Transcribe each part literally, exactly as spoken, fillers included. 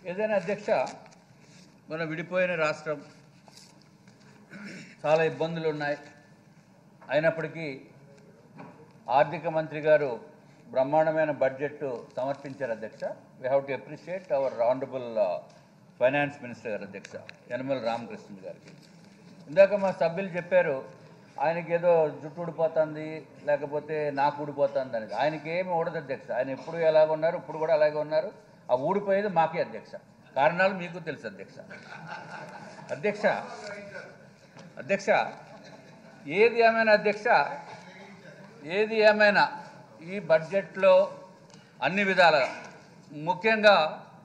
ఏదైనా అధ్యక్ష మన విడిపోయిన రాష్ట్రం చాలా ఇబ్బందులు ఉన్నాయి. అయినప్పటికీ ఆర్థిక మంత్రి గారు బ్రహ్మాండమైన బడ్జెట్ సమర్పించారు అధ్యక్ష. We have to appreciate our honourable finance minister garu అధ్యక్ష యనమల రామకృష్ణ గారికి. ఇందాక మా సభ్యులు చెప్పారు ఆయనకి ఏదో జుట్టు ఊడిపోతుంది లేకపోతే నాకు ఊడిపోతుంది అనేది. ఆయనకి ఏమి ఊడదు అధ్యక్ష. ఆయన ఎప్పుడు ఎలాగ ఉన్నారు, ఇప్పుడు కూడా అలాగే ఉన్నారు. ఆ ఊడిపోయేది మాకే అధ్యక్ష. కారణాలు మీకు తెలుసు అధ్యక్ష. అధ్యక్ష అధ్యక్ష ఏది ఏమైనా అధ్యక్ష ఏది ఏమైనా ఈ బడ్జెట్లో అన్ని విధాలుగా ముఖ్యంగా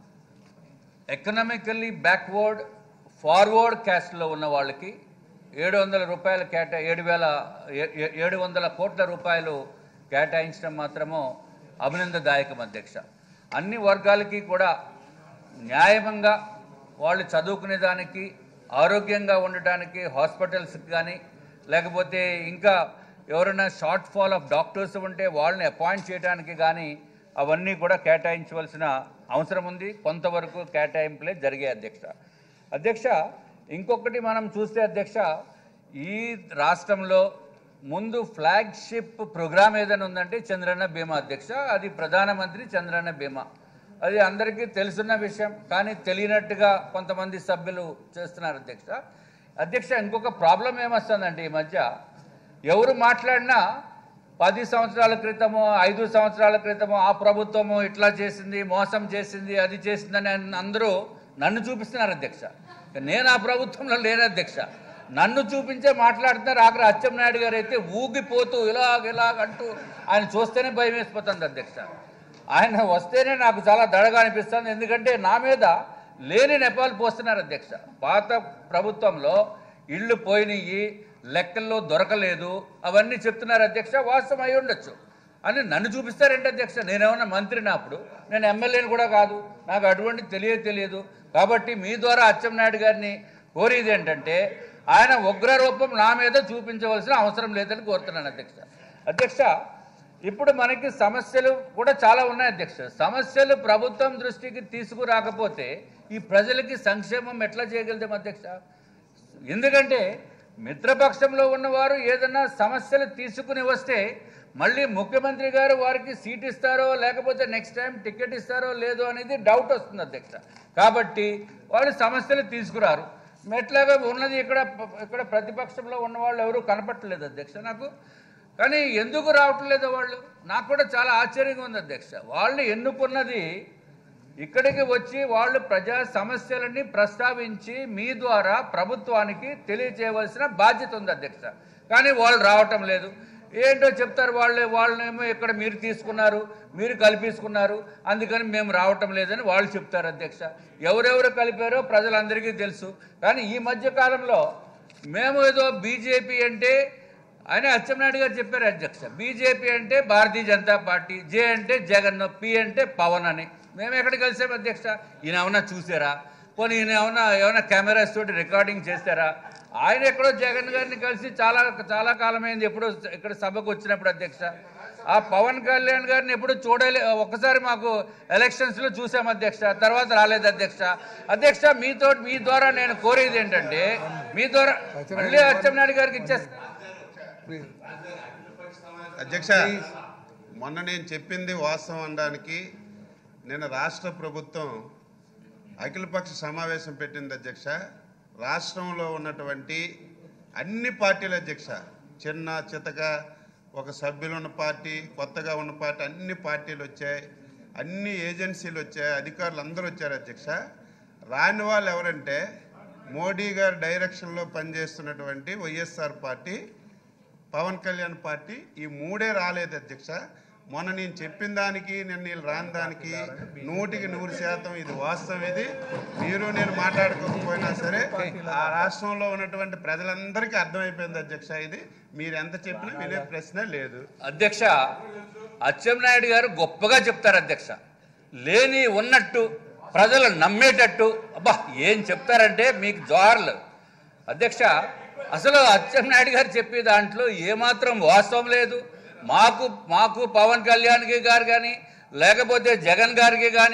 ఎకనామికల్లీ బ్యాక్వర్డ్ ఫార్వర్డ్ క్యాస్ట్లో ఉన్న వాళ్ళకి ఏడు వందల రూపాయలు కేటా ఏడు వేల ఏడు వందల కోట్ల రూపాయలు కేటాయించడం మాత్రము అభినందదాయకం అధ్యక్ష. అన్ని వర్గాలకి కూడా న్యాయంగా వాళ్ళు చదువుకునే దానికి, ఆరోగ్యంగా ఉండటానికి హాస్పిటల్స్కి కానీ లేకపోతే ఇంకా ఎవరైనా షార్ట్ ఫాల్ ఆఫ్ డాక్టర్స్ ఉంటే వాళ్ళని అపాయింట్ చేయడానికి కానీ అవన్నీ కూడా కేటాయించవలసిన అవసరం ఉంది. కొంతవరకు కేటాయింపులే జరిగాయి అధ్యక్ష. అధ్యక్ష ఇంకొకటి మనం చూస్తే అధ్యక్ష, ఈ రాష్ట్రంలో ముందు ఫ్లాగ్షిప్ ప్రోగ్రామ్ ఏదైనా ఉందంటే చంద్రన్న బీమా అధ్యక్ష. అది ప్రధానమంత్రి చంద్రన్న బీమా. అది అందరికీ తెలుసున్న విషయం, కానీ తెలియనట్టుగా కొంతమంది సభ్యులు చేస్తున్నారు అధ్యక్ష. అధ్యక్ష ఇంకొక ప్రాబ్లం ఏమొస్తుందంటే ఈ మధ్య ఎవరు మాట్లాడినా పది సంవత్సరాల క్రితమో ఐదు సంవత్సరాల క్రితమో ఆ ప్రభుత్వము ఇట్లా చేసింది, మోసం చేసింది, అది చేసిందని అందరూ నన్ను చూపిస్తున్నారు అధ్యక్ష. నేను ఆ ప్రభుత్వంలో లేను అధ్యక్ష. నన్ను చూపించే మాట్లాడుతున్నారు. ఆఖరి అచ్చెన్నాయుడు గారు అయితే ఊగిపోతూ ఇలాగ ఇలాగంటూ ఆయన చూస్తేనే భయం వేసిపోతుంది అధ్యక్ష. ఆయన వస్తేనే నాకు చాలా దడగా అనిపిస్తుంది. ఎందుకంటే నా మీద లేని నెపాలు పోస్తున్నారు అధ్యక్ష. పాత ప్రభుత్వంలో ఇళ్ళు పోయినాయి, లెక్కల్లో దొరకలేదు, అవన్నీ చెప్తున్నారు అధ్యక్ష. వాస్తవం అయి ఉండొచ్చు అని నన్ను చూపిస్తారంటే అధ్యక్ష. నేనేమన్నా మంత్రిని, అప్పుడు నేను ఎమ్మెల్యేని కూడా కాదు, నాకు అటువంటి తెలియదు తెలియదు కాబట్టి మీ ద్వారా అచ్చెన్నాయుడు గారిని కోరేది ఏంటంటే ఆయన ఉగ్రరూపం నా మీద చూపించవలసిన అవసరం లేదని కోరుతున్నాను అధ్యక్ష. అధ్యక్ష ఇప్పుడు మనకి సమస్యలు కూడా చాలా ఉన్నాయి అధ్యక్ష. సమస్యలు ప్రభుత్వం దృష్టికి తీసుకురాకపోతే ఈ ప్రజలకి సంక్షేమం ఎట్లా చేయగలుగుతాం అధ్యక్ష? ఎందుకంటే మిత్రపక్షంలో ఉన్నవారు ఏదన్నా సమస్యలు తీసుకుని వస్తే మళ్ళీ ముఖ్యమంత్రి గారు వారికి సీట్ ఇస్తారో లేకపోతే నెక్స్ట్ టైం టికెట్ ఇస్తారో లేదో అనేది డౌట్ వస్తుంది అధ్యక్ష. కాబట్టి వాళ్ళు సమస్యలు తీసుకురారు. ఎట్లాగా ఉన్నది ఇక్కడ ఇక్కడ ప్రతిపక్షంలో ఉన్నవాళ్ళు ఎవరు కనపట్టలేదు అధ్యక్ష నాకు. కానీ ఎందుకు రావట్లేదో వాళ్ళు, నాకు కూడా చాలా ఆశ్చర్యంగా ఉంది అధ్యక్ష. వాళ్ళు ఎన్నుకున్నది ఇక్కడికి వచ్చి వాళ్ళు ప్రజా సమస్యలన్నీ ప్రస్తావించి మీ ద్వారా ప్రభుత్వానికి తెలియజేయవలసిన బాధ్యత ఉంది అధ్యక్ష. కానీ వాళ్ళు రావటం లేదు. ఏంటో చెప్తారు వాళ్ళే, వాళ్ళనేమో ఇక్కడ మీరు తీసుకున్నారు, మీరు కల్పించుకున్నారు, అందుకని మేము రావటం లేదని వాళ్ళు చెప్తారు అధ్యక్ష. ఎవరెవరు కలిపారో ప్రజలందరికీ తెలుసు. కానీ ఈ మధ్య కాలంలో మేము ఏదో బీజేపీ అంటే ఆయన అచ్చెన్నాయుడు గారు చెప్పారు అధ్యక్ష. బీజేపీ అంటే భారతీయ జనతా పార్టీ, జే అంటే జగన్, పి అంటే పవన్ అని. మేము ఎక్కడ కలిసాము అధ్యక్ష? ఈయన ఏమన్నా చూసారా? పోనీ ఈయన ఏమన్నా ఏమైనా కెమెరాస్ తోటి రికార్డింగ్ చేస్తారా? ఆయన ఎక్కడో జగన్ గారిని కలిసి చాలా చాలా కాలమైంది ఎప్పుడో ఇక్కడ సభకు వచ్చినప్పుడు అధ్యక్ష. ఆ పవన్ కళ్యాణ్ గారిని ఎప్పుడు చూడలే, ఒక్కసారి మాకు ఎలక్షన్స్లో చూసాం అధ్యక్ష, తర్వాత రాలేదు అధ్యక్ష. అధ్యక్ష మీతో మీ ద్వారా నేను కోరేది ఏంటంటే మీ ద్వారా మళ్ళీ అచ్చెన్నాయుడు గారికి ఇచ్చేస్తా అధ్యక్ష. మొన్న నేను చెప్పింది వాస్తవం అనడానికి నేను రాష్ట్ర ప్రభుత్వం అఖిలపక్ష సమావేశం పెట్టింది అధ్యక్ష. రాష్ట్రంలో ఉన్నటువంటి అన్ని పార్టీల అధ్యక్ష, చిన్న చితక ఒక సభ్యులు ఉన్న పార్టీ, కొత్తగా ఉన్న పార్టీ, అన్ని పార్టీలు వచ్చాయి, అన్ని ఏజెన్సీలు వచ్చాయి, అధికారులు అందరూ వచ్చారు అధ్యక్ష. రాని వాళ్ళు ఎవరంటే మోడీ గారి డైరెక్షన్లో పనిచేస్తున్నటువంటి YSR party, Pawan Kalyan party, ఈ మూడే రాలేదు అధ్యక్ష. మొన్న నేను చెప్పిన దానికి నేను వీళ్ళు రాని దానికి నూటికి నూరు శాతం ఇది వాస్తవం. ఇది మీరు నేను మాట్లాడుకోకపోయినా సరే ఆ రాష్ట్రంలో ఉన్నటువంటి ప్రజలందరికీ అర్థమైపోయింది అధ్యక్ష. ఇది మీరు ఎంత చెప్పినా వినే ప్రశ్న లేదు అధ్యక్ష. అచ్చెన్నాయుడు గారు గొప్పగా చెప్తారు అధ్యక్ష, లేని ఉన్నట్టు ప్రజలు నమ్మేటట్టు. అబ్బా ఏం చెప్తారంటే మీకు జోహార్లు అధ్యక్ష. అసలు అచ్చెన్నాయుడు గారు చెప్పే దాంట్లో ఏమాత్రం వాస్తవం లేదు. మాకు మాకు పవన్ కళ్యాణ్ గారు కానీ లేకపోతే జగన్ గారికి కానీ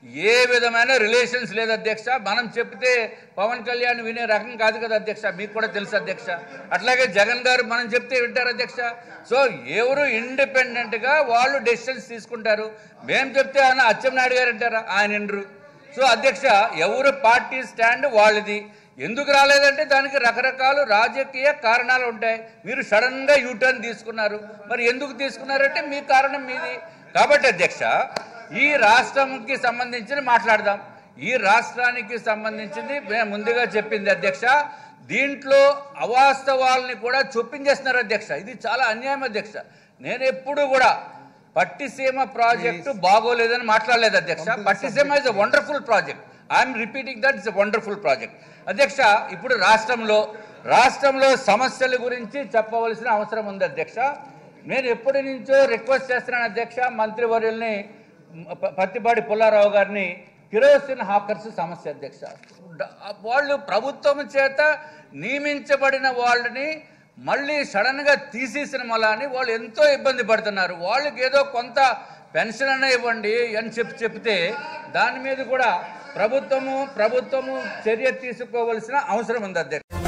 ఏ విధమైన రిలేషన్స్ లేదు అధ్యక్ష. మనం చెప్తే పవన్ కళ్యాణ్ వినే రకం కాదు కదా అధ్యక్ష, మీకు కూడా తెలుసు అధ్యక్ష. అట్లాగే జగన్ గారు మనం చెప్తే వింటారు అధ్యక్ష. సో ఎవరు ఇండిపెండెంట్గా వాళ్ళు డెసిషన్స్ తీసుకుంటారు. మేము చెప్తే ఆయన అచ్చెన్నాయుడు గారు అంటారా, ఆయన వినరు. సో అధ్యక్ష, ఎవరు పార్టీ స్టాండ్ వాళ్ళది. ఎందుకు రాలేదంటే దానికి రకరకాల రాజకీయ కారణాలు ఉంటాయి. మీరు సడన్గా యూటర్న్ తీసుకున్నారు. మరి ఎందుకు తీసుకున్నారంటే మీ కారణం మీది. కాబట్టి అధ్యక్ష, ఈ రాష్ట్రంకి సంబంధించి మాట్లాడదాం. ఈ రాష్ట్రానికి సంబంధించింది మేము ముందుగా చెప్పింది అధ్యక్ష. దీంట్లో అవాస్తవాలని కూడా చొప్పించేస్తున్నారు అధ్యక్ష. ఇది చాలా అన్యాయం అధ్యక్ష. నేను ఎప్పుడు కూడా పట్టిసీమ ప్రాజెక్టు బాగోలేదని మాట్లాడలేదు అధ్యక్ష. Pattiseema is a wonderful project. I'm repeating that it's a wonderful project అధ్యక్ష. ఇప్పుడు రాష్ట్రంలో రాష్ట్రంలో సమస్యల గురించి చెప్పవలసిన అవసరం ఉంది అధ్యక్ష. నేను ఎప్పటి నుంచో రిక్వెస్ట్ చేస్తున్నాను అధ్యక్ష, మంత్రివర్యుల్ని పత్తిపాటి పుల్లారావు గారిని. కిరోసిన్ హాకర్స్ సమస్య అధ్యక్ష. వాళ్ళు ప్రభుత్వం చేత నియమించబడిన వాళ్ళని మళ్ళీ సడన్గా తీసేసిన మళ్ళీ వాళ్ళు ఎంతో ఇబ్బంది పడుతున్నారు. వాళ్ళకి ఏదో కొంత పెన్షన్ అన్న ఇవ్వండి అని చెప్పి చెప్తే దాని మీద కూడా ప్రభుత్వము ప్రభుత్వము చర్య తీసుకోవలసిన అవసరం ఉంది అధ్యక్ష.